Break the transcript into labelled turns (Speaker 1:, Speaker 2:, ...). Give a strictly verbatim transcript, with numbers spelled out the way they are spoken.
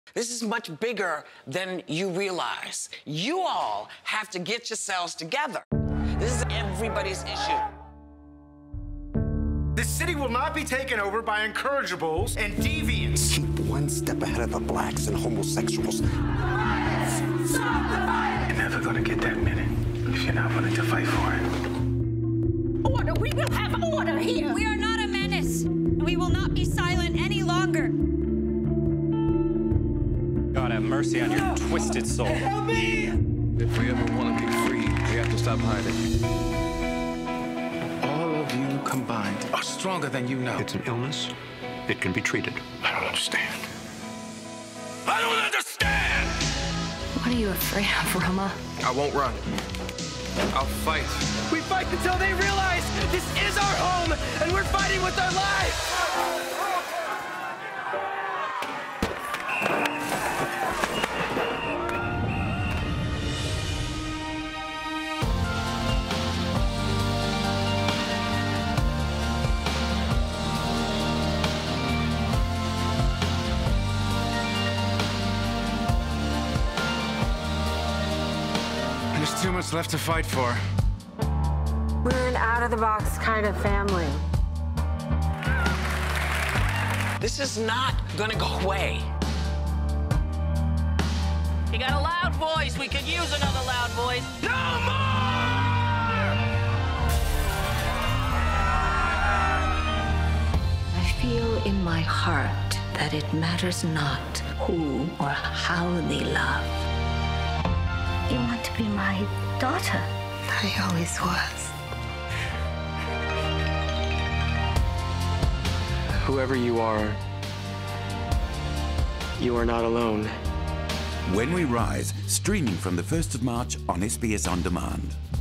Speaker 1: This is much bigger than you realize. You all have to get yourselves together. This is everybody's issue.
Speaker 2: This city will not be taken over by incorrigibles and deviants.
Speaker 3: Keep one step ahead of the blacks and homosexuals.
Speaker 4: You're never gonna get that minute if you're not willing to fight for it.
Speaker 5: Order! We will have order here!
Speaker 6: We are not a menace, and we will not be silent any longer.
Speaker 7: God have mercy on your twisted soul.
Speaker 2: Help me!
Speaker 8: If we ever want to be free, we have to stop hiding. All of you combined are stronger than you know.
Speaker 3: It's an illness. It can be treated.
Speaker 8: I don't understand. I don't understand!
Speaker 6: What are you afraid of, Roma?
Speaker 8: I won't run. I'll fight.
Speaker 9: We fight until they realize this is our home and we're fighting with our lives!
Speaker 2: There's too much left to fight for.
Speaker 10: We're an out-of-the-box kind of family.
Speaker 1: This is not gonna go away.
Speaker 9: You got a loud voice. We could use another loud voice. No more!
Speaker 11: I feel in my heart that it matters not who or how they love.
Speaker 10: You want to be my daughter?
Speaker 11: I always was.
Speaker 12: Whoever you are, you are not alone.
Speaker 13: When We Rise, streaming from the first of March on S B S On Demand.